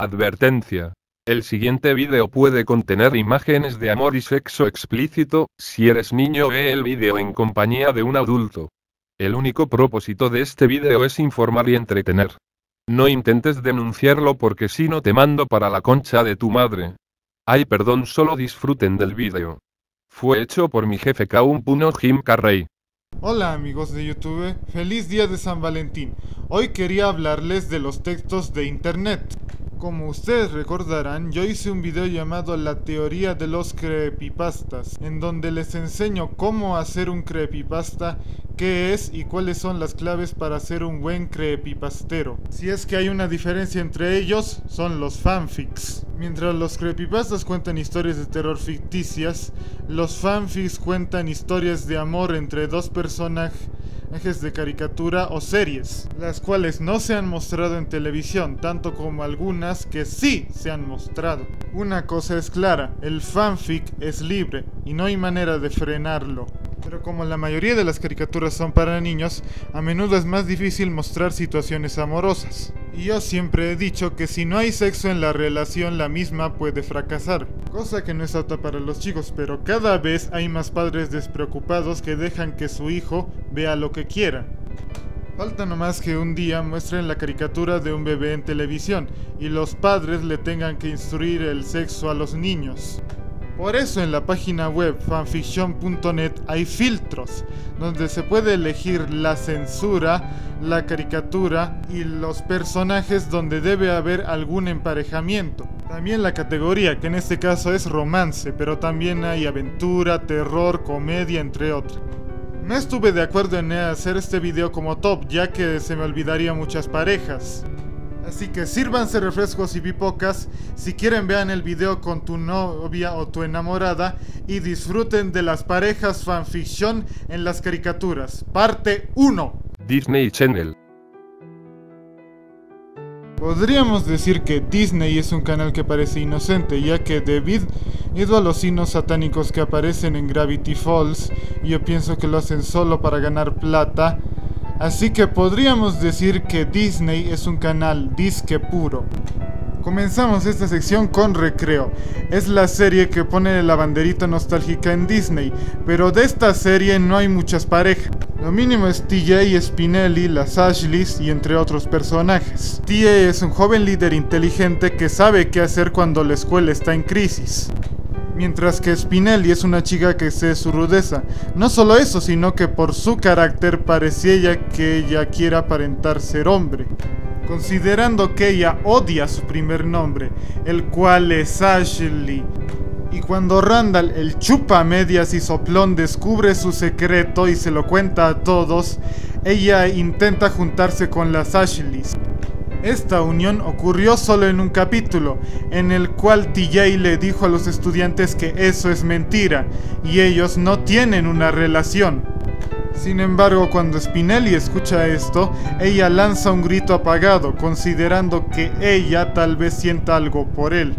Advertencia. El siguiente vídeo puede contener imágenes de amor y sexo explícito. Si eres niño, ve el vídeo en compañía de un adulto. El único propósito de este vídeo es informar y entretener. No intentes denunciarlo porque si no te mando para la concha de tu madre. Ay, perdón, solo disfruten del vídeo. Fue hecho por mi jefe Kaun Puno Jim Carrey. Hola amigos de YouTube, feliz día de San Valentín. Hoy quería hablarles de los textos de internet. Como ustedes recordarán, yo hice un video llamado La teoría de los creepypastas, en donde les enseño cómo hacer un creepypasta, qué es y cuáles son las claves para hacer un buen creepypastero. Si es que hay una diferencia entre ellos, son los fanfics. Mientras los creepypastas cuentan historias de terror ficticias, los fanfics cuentan historias de amor entre dos personajes de caricatura o series, las cuales no se han mostrado en televisión, tanto como algunas que sí se han mostrado. Una cosa es clara, el fanfic es libre y no hay manera de frenarlo. Pero como la mayoría de las caricaturas son para niños, a menudo es más difícil mostrar situaciones amorosas. Y yo siempre he dicho que si no hay sexo en la relación, la misma puede fracasar. Cosa que no es apta para los chicos, pero cada vez hay más padres despreocupados que dejan que su hijo vea lo que quiera. Falta nomás que un día muestren la caricatura de un bebé en televisión y los padres le tengan que instruir el sexo a los niños. Por eso en la página web fanfiction.net hay filtros, donde se puede elegir la censura, la caricatura y los personajes donde debe haber algún emparejamiento. También la categoría, que en este caso es romance, pero también hay aventura, terror, comedia, entre otros. No estuve de acuerdo en hacer este video como top, ya que se me olvidaría muchas parejas. Así que sírvanse refrescos y pipocas, si quieren vean el video con tu novia o tu enamorada y disfruten de las parejas fanfiction en las caricaturas. Parte 1. Disney Channel. Podríamos decir que Disney es un canal que parece inocente, ya que debido a los signos satánicos que aparecen en Gravity Falls, yo pienso que lo hacen solo para ganar plata. Así que podríamos decir que Disney es un canal disque puro. Comenzamos esta sección con Recreo. Es la serie que pone la banderita nostálgica en Disney, pero de esta serie no hay muchas parejas. Lo mínimo es TJ, Spinelli, las Ashleys y entre otros personajes. TJ es un joven líder inteligente que sabe qué hacer cuando la escuela está en crisis. Mientras que Spinelli es una chica que sé su rudeza. No solo eso, sino que por su carácter parecía que ella quiere aparentar ser hombre. Considerando que ella odia su primer nombre, el cual es Ashley. Y cuando Randall, el chupa medias y soplón, descubre su secreto y se lo cuenta a todos, ella intenta juntarse con las Ashleys. Esta unión ocurrió solo en un capítulo, en el cual TJ le dijo a los estudiantes que eso es mentira, y ellos no tienen una relación. Sin embargo, cuando Spinelli escucha esto, ella lanza un grito apagado, considerando que ella tal vez sienta algo por él.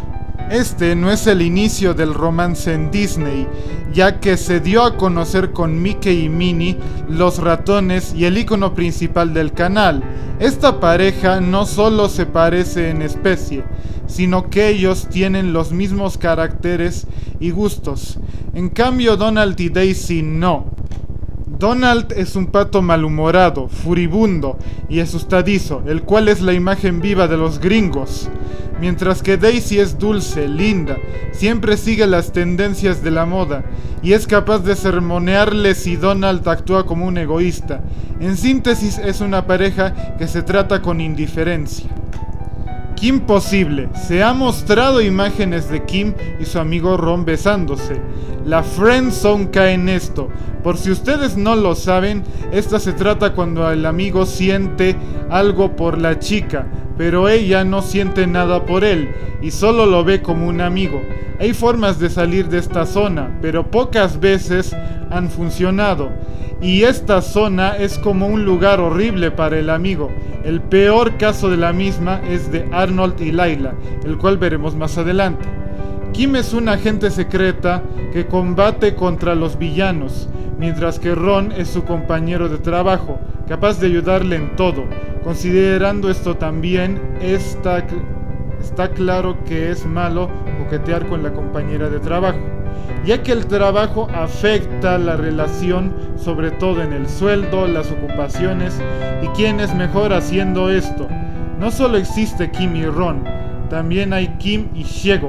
Este no es el inicio del romance en Disney, ya que se dio a conocer con Mickey y Minnie, los ratones y el icono principal del canal. Esta pareja no solo se parece en especie, sino que ellos tienen los mismos caracteres y gustos. En cambio, Donald y Daisy no. Donald es un pato malhumorado, furibundo y asustadizo, el cual es la imagen viva de los gringos. Mientras que Daisy es dulce, linda, siempre sigue las tendencias de la moda y es capaz de sermonearle si Donald actúa como un egoísta. En síntesis, es una pareja que se trata con indiferencia. Kim Possible. Se ha mostrado imágenes de Kim y su amigo Ron besándose. La friendzone cae en esto. Por si ustedes no lo saben, esta se trata cuando el amigo siente algo por la chica, pero ella no siente nada por él y solo lo ve como un amigo. Hay formas de salir de esta zona, pero pocas veces han funcionado. Y esta zona es como un lugar horrible para el amigo. El peor caso de la misma es de Arnold y Layla, el cual veremos más adelante. Kim es una agente secreta que combate contra los villanos, mientras que Ron es su compañero de trabajo, capaz de ayudarle en todo. Considerando esto también, esta está claro que es malo coquetear con la compañera de trabajo, ya que el trabajo afecta la relación, sobre todo en el sueldo, las ocupaciones y quién es mejor haciendo esto. No solo existe Kim y Ron, también hay Kim y Shego.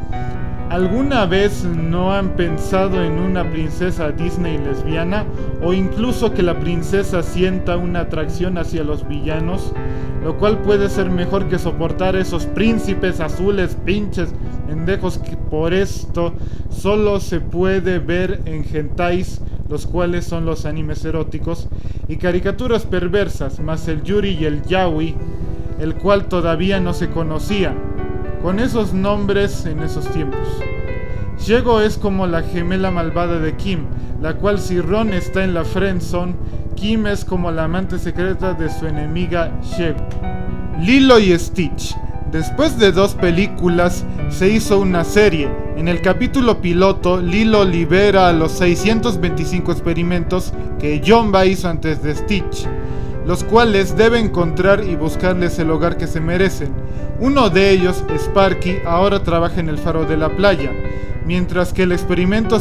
¿Alguna vez no han pensado en una princesa Disney lesbiana? O incluso que la princesa sienta una atracción hacia los villanos, lo cual puede ser mejor que soportar esos príncipes azules pinches pendejos que por esto solo se puede ver en hentais, los cuales son los animes eróticos, y caricaturas perversas, más el yuri y el yaoi, el cual todavía no se conocía con esos nombres en esos tiempos. Shego es como la gemela malvada de Kim, la cual si Ron está en la friendzone, Kim es como la amante secreta de su enemiga Shego. Lilo y Stitch. Después de 2 películas, se hizo una serie. En el capítulo piloto, Lilo libera a los 625 experimentos que Jumba hizo antes de Stitch, los cuales debe encontrar y buscarles el hogar que se merecen. Uno de ellos, Sparky, ahora trabaja en el faro de la playa, mientras que el experimento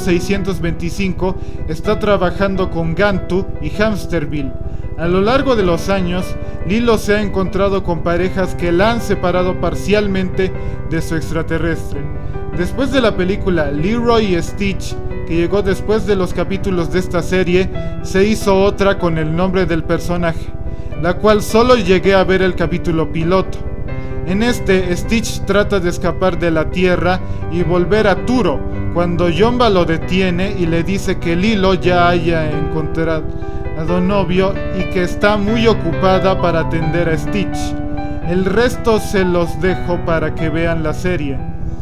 625 está trabajando con Gantu y Hamsterville. A lo largo de los años, Lilo se ha encontrado con parejas que la han separado parcialmente de su extraterrestre. Después de la película Leroy y Stitch, que llegó después de los capítulos de esta serie, se hizo otra con el nombre del personaje, la cual solo llegué a ver el capítulo piloto. En este, Stitch trata de escapar de la Tierra y volver a Turo, cuando Jumba lo detiene y le dice que Lilo ya haya encontrado novio y que está muy ocupada para atender a Stitch. El resto se los dejo para que vean la serie.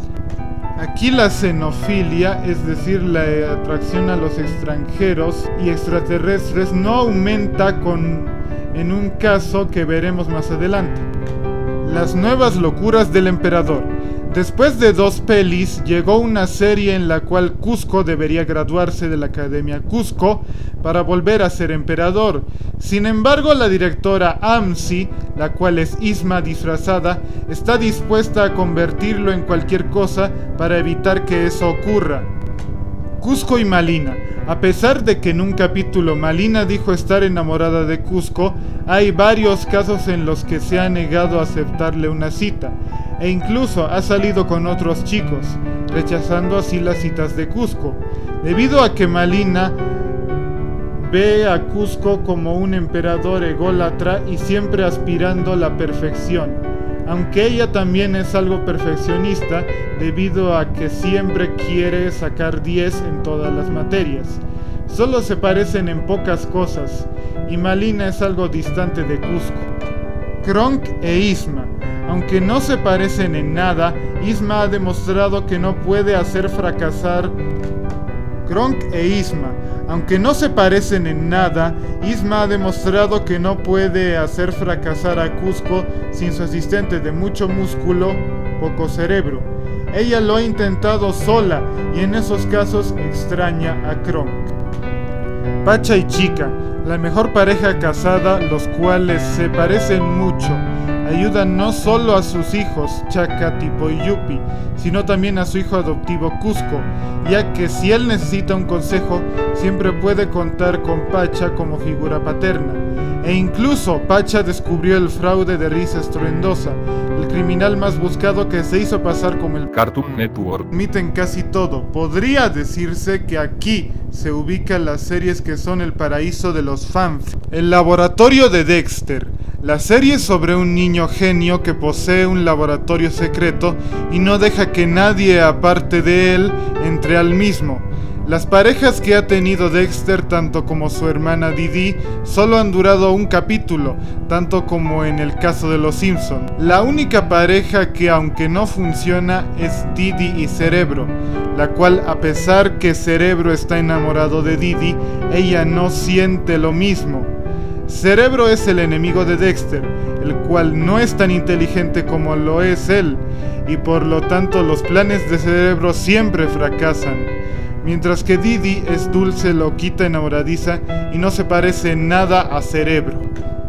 Aquí la xenofilia, es decir, la atracción a los extranjeros y extraterrestres, no aumenta en un caso que veremos más adelante. Las nuevas locuras del emperador. Después de 2 pelis, llegó una serie en la cual Kuzco debería graduarse de la Academia Kuzco para volver a ser emperador. Sin embargo, la directora Amsi, la cual es Isma disfrazada, está dispuesta a convertirlo en cualquier cosa para evitar que eso ocurra. Kuzco y Malina. A pesar de que en un capítulo Malina dijo estar enamorada de Kuzco, hay varios casos en los que se ha negado a aceptarle una cita, e incluso ha salido con otros chicos, rechazando así las citas de Kuzco, debido a que Malina ve a Kuzco como un emperador ególatra y siempre aspirando la perfección, aunque ella también es algo perfeccionista debido a que siempre quiere sacar 10 en todas las materias. Solo se parecen en pocas cosas, y Malina es algo distante de Kuzco. Kronk e Isma. Aunque no se parecen en nada, Isma ha demostrado que no puede hacer fracasar. Kronk e Isma. Aunque no se parecen en nada, Isma ha demostrado que no puede hacer fracasar a Kuzco sin su asistente de mucho músculo, poco cerebro. Ella lo ha intentado sola y en esos casos extraña a Kronk. Pacha y Chica, la mejor pareja casada, los cuales se parecen mucho. Ayudan no solo a sus hijos, Chaka, Tipo y Yuppie, sino también a su hijo adoptivo Kuzco, ya que si él necesita un consejo, siempre puede contar con Pacha como figura paterna. E incluso Pacha descubrió el fraude de Risa Estruendosa, el criminal más buscado que se hizo pasar como el Cartoon Network. Admiten casi todo. Podría decirse que aquí se ubican las series que son el paraíso de los fans. El laboratorio de Dexter. La serie sobre un niño genio que posee un laboratorio secreto y no deja que nadie aparte de él entre al mismo. Las parejas que ha tenido Dexter, tanto como su hermana Didi, solo han durado un capítulo, tanto como en el caso de Los Simpson. La única pareja que, aunque no funciona, es Didi y Cerebro, la cual, a pesar que Cerebro está enamorado de Didi, ella no siente lo mismo. Cerebro es el enemigo de Dexter, el cual no es tan inteligente como lo es él, y por lo tanto los planes de Cerebro siempre fracasan. Mientras que Didi es dulce, loquita, enamoradiza y no se parece en nada a Cerebro.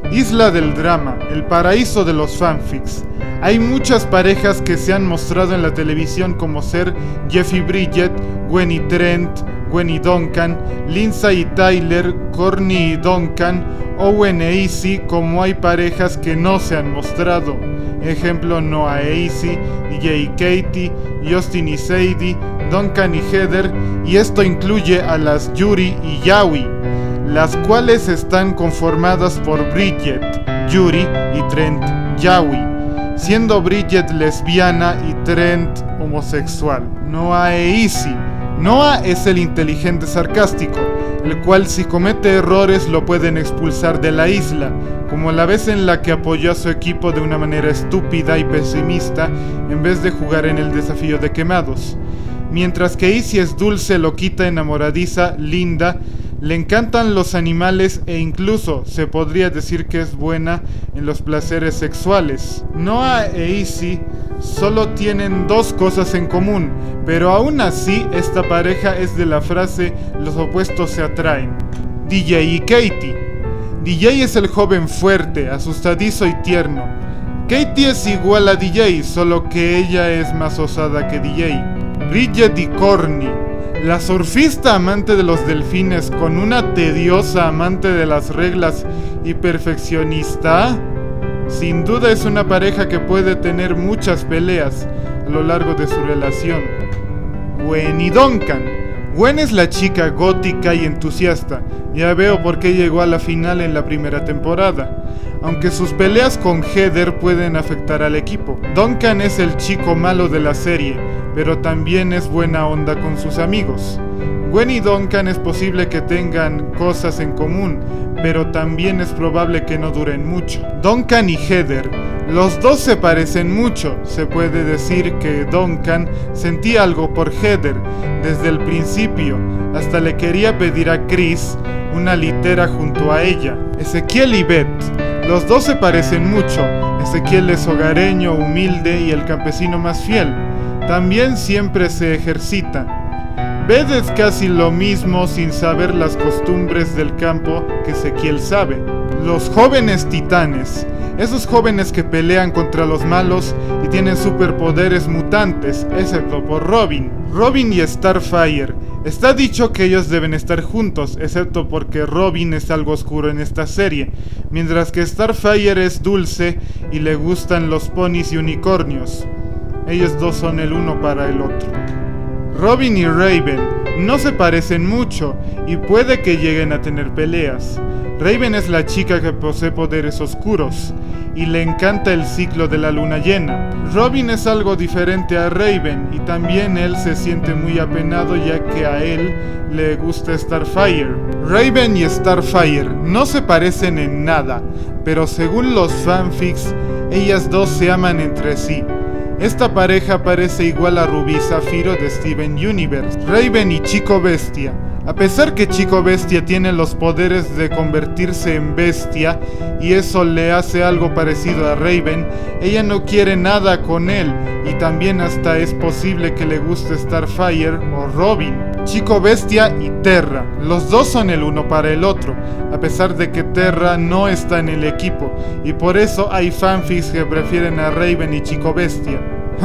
Isla del Drama, el paraíso de los fanfics. Hay muchas parejas que se han mostrado en la televisión como ser Jeff y Bridget, Gwen y Trent, Gwen y Duncan, Lindsay y Tyler, Courtney y Duncan, Owen e Izzy, como hay parejas que no se han mostrado. Ejemplo, Noah e Izzy, DJ y Katie, Justin y Sadie, Duncan y Heather, y esto incluye a las Yuri y Yaoi, las cuales están conformadas por Bridget, Yuri y Trent, Yaoi, siendo Bridget lesbiana y Trent homosexual. Noah e Izzy. Noah es el inteligente sarcástico, el cual si comete errores lo pueden expulsar de la isla, como la vez en la que apoyó a su equipo de una manera estúpida y pesimista en vez de jugar en el desafío de quemados. Mientras que Izzy es dulce, loquita, enamoradiza, linda, le encantan los animales e incluso se podría decir que es buena en los placeres sexuales. Noah e Izzy solo tienen dos cosas en común, pero aún así esta pareja es de la frase los opuestos se atraen. DJ y Katie. DJ es el joven fuerte, asustadizo y tierno. Katie es igual a DJ, solo que ella es más osada que DJ. Bridget y Courtney. La surfista amante de los delfines con una tediosa amante de las reglas y perfeccionista. Sin duda es una pareja que puede tener muchas peleas a lo largo de su relación. Gwen y Duncan. Gwen es la chica gótica y entusiasta. Ya veo por qué llegó a la final en la primera temporada. Aunque sus peleas con Heather pueden afectar al equipo. Duncan es el chico malo de la serie, pero también es buena onda con sus amigos. Gwen y Duncan es posible que tengan cosas en común, pero también es probable que no duren mucho. Duncan y Heather. Los dos se parecen mucho. Se puede decir que Duncan sentía algo por Heather desde el principio. Hasta le quería pedir a Chris una litera junto a ella. Ezequiel y Beth. Los dos se parecen mucho. Ezequiel es hogareño, humilde y el campesino más fiel. También siempre se ejercita. Beth es casi lo mismo sin saber las costumbres del campo que Ezequiel sabe. Los jóvenes titanes. Esos jóvenes que pelean contra los malos y tienen superpoderes mutantes, excepto por Robin. Robin y Starfire. Está dicho que ellos deben estar juntos, excepto porque Robin es algo oscuro en esta serie, mientras que Starfire es dulce y le gustan los ponis y unicornios. Ellos dos son el uno para el otro. Robin y Raven no se parecen mucho y puede que lleguen a tener peleas. Raven es la chica que posee poderes oscuros y le encanta el ciclo de la luna llena. Robin es algo diferente a Raven y también él se siente muy apenado ya que a él le gusta Starfire. Raven y Starfire no se parecen en nada, pero según los fanfics, ellas dos se aman entre sí. Esta pareja parece igual a Rubí Zafiro de Steven Universe. Raven y Chico Bestia. A pesar que Chico Bestia tiene los poderes de convertirse en bestia y eso le hace algo parecido a Raven, ella no quiere nada con él y también hasta es posible que le guste Starfire o Robin. Chico Bestia y Terra. Los dos son el uno para el otro, a pesar de que Terra no está en el equipo y por eso hay fanfics que prefieren a Raven y Chico Bestia.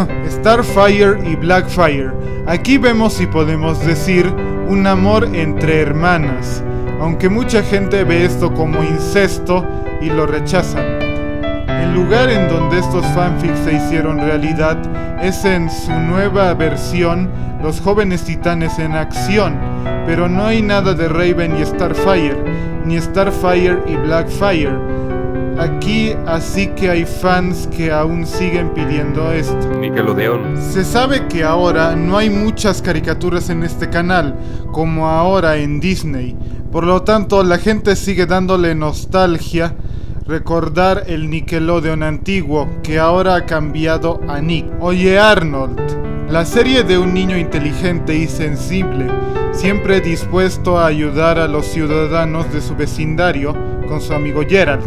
Starfire y Blackfire. Aquí vemos si podemos decir un amor entre hermanas, aunque mucha gente ve esto como incesto y lo rechazan. El lugar en donde estos fanfics se hicieron realidad es en su nueva versión, Los Jóvenes Titanes en Acción, pero no hay nada de Raven y Starfire, ni Starfire y Blackfire aquí, así que hay fans que aún siguen pidiendo esto. Nickelodeon. Se sabe que ahora no hay muchas caricaturas en este canal, como ahora en Disney. Por lo tanto, la gente sigue dándole nostalgia recordar el Nickelodeon antiguo, que ahora ha cambiado a Nick. Oye Arnold, la serie de un niño inteligente y sensible, siempre dispuesto a ayudar a los ciudadanos de su vecindario con su amigo Geralt.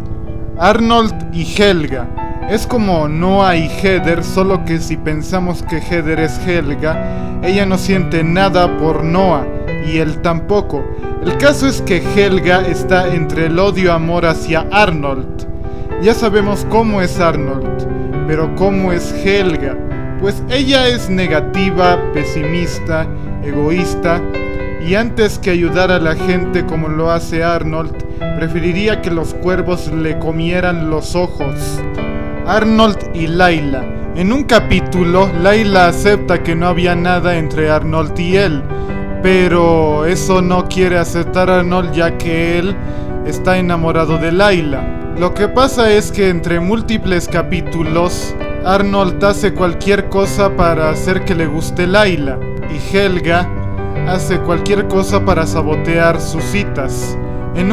Arnold y Helga. Es como Noah y Heather, solo que si pensamos que Heather es Helga, ella no siente nada por Noah y él tampoco. El caso es que Helga está entre el odio-amor hacia Arnold. Ya sabemos cómo es Arnold, pero ¿cómo es Helga? Pues ella es negativa, pesimista, egoísta, y antes que ayudar a la gente como lo hace Arnold, preferiría que los cuervos le comieran los ojos. Arnold y Layla. En un capítulo, Layla acepta que no había nada entre Arnold y él, pero eso no quiere aceptar a Arnold ya que él está enamorado de Layla. Lo que pasa es que entre múltiples capítulos, Arnold hace cualquier cosa para hacer que le guste Layla, y Helga hace cualquier cosa para sabotear sus citas. En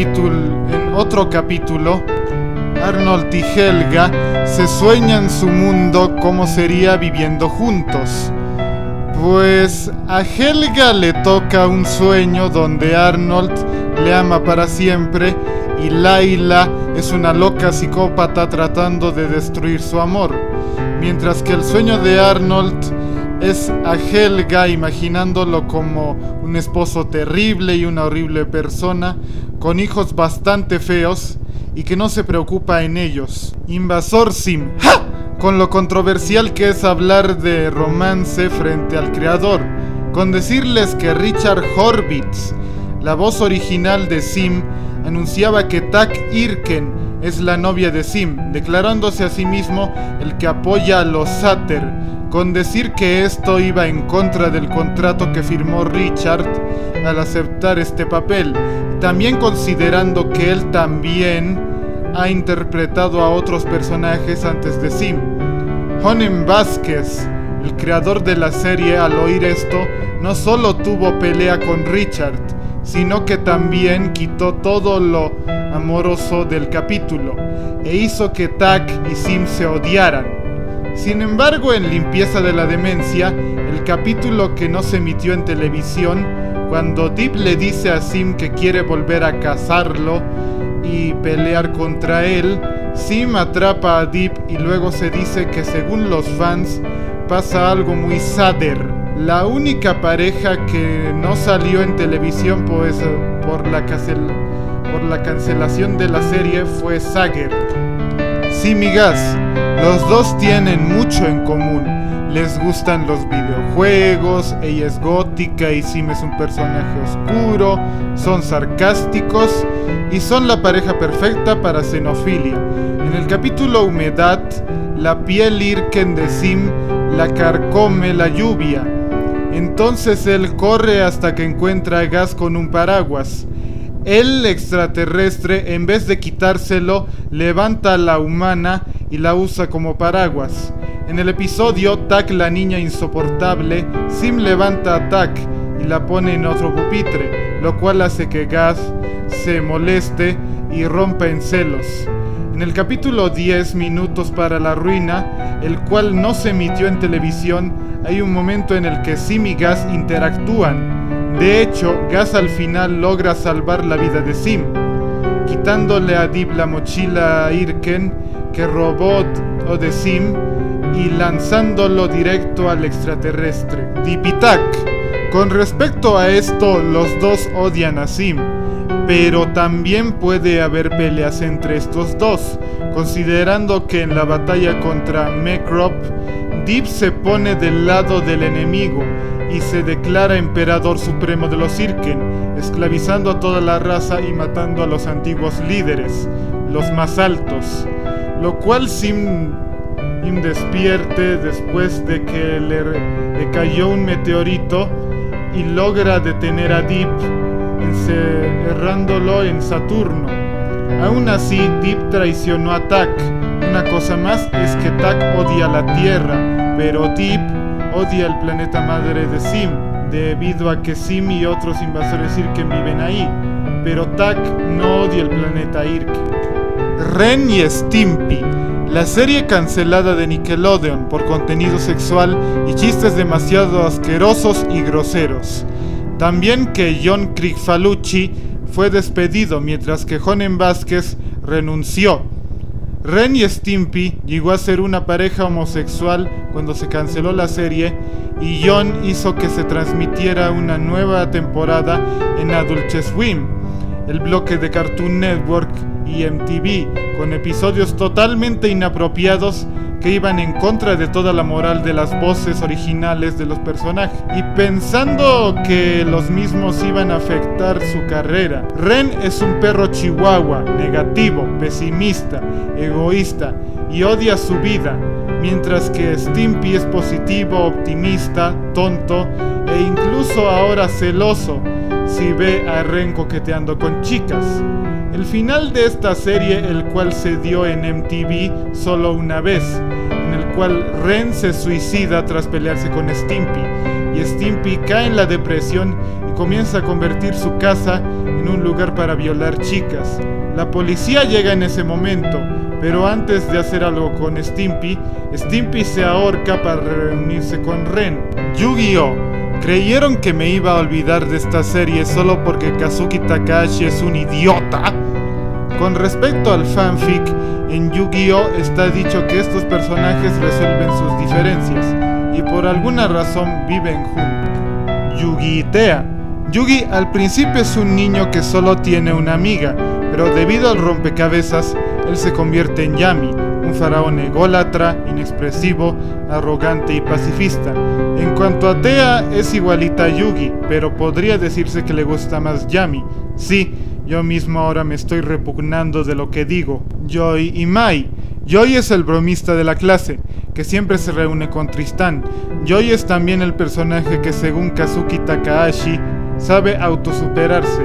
otro capítulo, Arnold y Helga se sueñan su mundo como sería viviendo juntos. Pues a Helga le toca un sueño donde Arnold le ama para siempre y Layla es una loca psicópata tratando de destruir su amor. Mientras que el sueño de Arnold es a Helga imaginándolo como un esposo terrible y una horrible persona, con hijos bastante feos y que no se preocupa en ellos. Invasor Sim. ¡Ja! Con lo controversial que es hablar de romance frente al creador. Con decirles que Richard Horvitz, la voz original de Sim, anunciaba que Tak Irken es la novia de Sim, declarándose a sí mismo el que apoya a los Sater, con decir que esto iba en contra del contrato que firmó Richard al aceptar este papel, también considerando que él también ha interpretado a otros personajes antes de Sim. Honen Vázquez, el creador de la serie, al oír esto, no solo tuvo pelea con Richard, sino que también quitó todo lo amoroso del capítulo, e hizo que Tak y Sim se odiaran. Sin embargo, en Limpieza de la Demencia, el capítulo que no se emitió en televisión, cuando Deep le dice a Sim que quiere volver a cazarlo y pelear contra él, Sim atrapa a Deep y luego se dice que según los fans pasa algo muy Sader. La única pareja que no salió en televisión pues, por la cancelación de la serie fue Sager. Sim y Gas, los dos tienen mucho en común. Les gustan los videojuegos, ella es gótica y Sim es un personaje oscuro, son sarcásticos y son la pareja perfecta para xenofilia. En el capítulo Humedad, la piel Irken de Sim la carcome la lluvia. Entonces él corre hasta que encuentra a Gas con un paraguas. El extraterrestre, en vez de quitárselo, levanta a la humana y la usa como paraguas. En el episodio Tak la niña insoportable, Sim levanta a Tak y la pone en otro pupitre, lo cual hace que Gas se moleste y rompa en celos. En el capítulo 10 minutos para la ruina, el cual no se emitió en televisión, hay un momento en el que Sim y Gas interactúan. De hecho, Gas al final logra salvar la vida de Sim, quitándole a Deep la mochila a Irken que robó de Sim y lanzándolo directo al extraterrestre. Deep y Tak. Con respecto a esto, los dos odian a Sim, pero también puede haber peleas entre estos dos, considerando que en la batalla contra Mekrop, Deep se pone del lado del enemigo y se declara emperador supremo de los Irken, esclavizando a toda la raza y matando a los antiguos líderes, los más altos, lo cual Sim despierte después de que le cayó un meteorito y logra detener a Deep encerrándolo en Saturno. Aún así, Deep traicionó a Tak. Una cosa más es que Tak odia la Tierra, pero Deep odia el planeta madre de Sim, debido a que Sim y otros invasores Irken viven ahí, pero Tak no odia el planeta Irken. Ren y Stimpy, la serie cancelada de Nickelodeon por contenido sexual y chistes demasiado asquerosos y groseros. También que John Kricfalucci fue despedido mientras que Honen Vázquez renunció. Ren y Stimpy llegó a ser una pareja homosexual cuando se canceló la serie y John hizo que se transmitiera una nueva temporada en Adult Swim, el bloque de Cartoon Network y MTV, con episodios totalmente inapropiados que iban en contra de toda la moral de las voces originales de los personajes. Y pensando que los mismos iban a afectar su carrera, Ren es un perro chihuahua, negativo, pesimista, egoísta y odia su vida, mientras que Stimpy es positivo, optimista, tonto e incluso ahora celoso si ve a Ren coqueteando con chicas. El final de esta serie, el cual se dio en MTV solo una vez, en el cual Ren se suicida tras pelearse con Stimpy, y Stimpy cae en la depresión y comienza a convertir su casa en un lugar para violar chicas. La policía llega en ese momento, pero antes de hacer algo con Stimpy, Stimpy se ahorca para reunirse con Ren. Yu-Gi-Oh! ¿Creyeron que me iba a olvidar de esta serie solo porque Kazuki Takahashi es un idiota? Con respecto al fanfic, en Yu-Gi-Oh! Está dicho que estos personajes resuelven sus diferencias y por alguna razón viven juntos. Yugi-Tea. Yugi al principio es un niño que solo tiene una amiga, pero debido al rompecabezas, él se convierte en Yami, un faraón ególatra, inexpresivo, arrogante y pacifista. En cuanto a Tea, es igualita a Yugi, pero podría decirse que le gusta más Yami. Sí, yo mismo ahora me estoy repugnando de lo que digo. Joy y Mai. Joy es el bromista de la clase, que siempre se reúne con Tristán. Joy es también el personaje que, según Kazuki Takahashi, sabe autosuperarse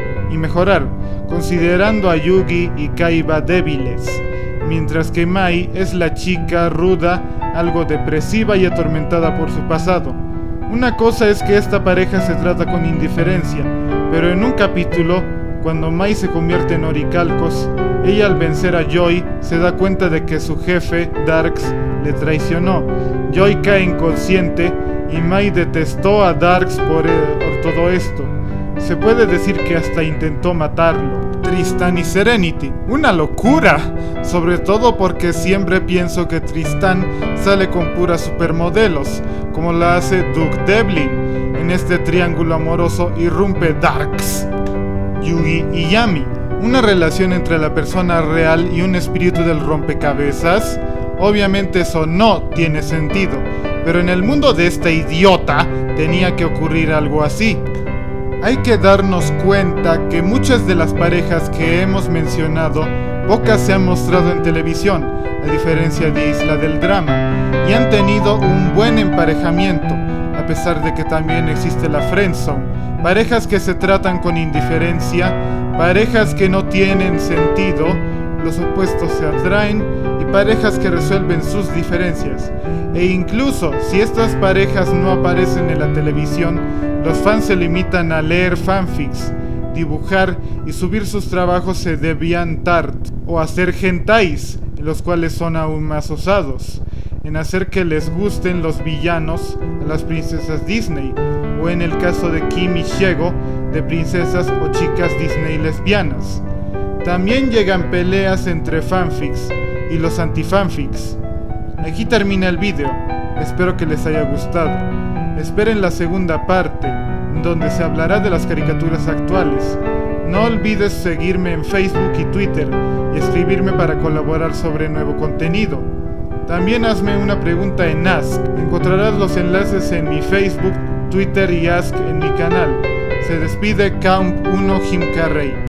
y mejorar, considerando a Yugi y Kaiba débiles, mientras que Mai es la chica ruda, algo depresiva y atormentada por su pasado. Una cosa es que esta pareja se trata con indiferencia, pero en un capítulo, cuando Mai se convierte en oricalcos, ella al vencer a Joy se da cuenta de que su jefe, Darks, le traicionó. Joy cae inconsciente y Mai detestó a Darks por todo esto. Se puede decir que hasta intentó matarlo. Tristán y Serenity. ¡Una locura! Sobre todo porque siempre pienso que Tristán sale con puras supermodelos, como la hace Duke Devlin. En este triángulo amoroso irrumpe Darks. Yugi y Yami. Una relación entre la persona real y un espíritu del rompecabezas. Obviamente eso no tiene sentido, pero en el mundo de esta idiota tenía que ocurrir algo así. Hay que darnos cuenta que muchas de las parejas que hemos mencionado, pocas se han mostrado en televisión, a diferencia de Isla del Drama, y han tenido un buen emparejamiento, a pesar de que también existe la friendzone, parejas que se tratan con indiferencia, parejas que no tienen sentido, los opuestos se atraen, y parejas que resuelven sus diferencias. E incluso si estas parejas no aparecen en la televisión, los fans se limitan a leer fanfics, dibujar y subir sus trabajos en DeviantArt, o hacer hentais, en los cuales son aún más osados, en hacer que les gusten los villanos a las princesas Disney, o en el caso de Kim y Shego, de princesas o chicas Disney lesbianas. También llegan peleas entre fanfics y los antifanfics. Aquí termina el video, espero que les haya gustado. Esperen la segunda parte, donde se hablará de las caricaturas actuales. No olvides seguirme en Facebook y Twitter y escribirme para colaborar sobre nuevo contenido. También hazme una pregunta en Ask. Encontrarás los enlaces en mi Facebook, Twitter y Ask en mi canal. Se despide Count 1 Jim Carrey.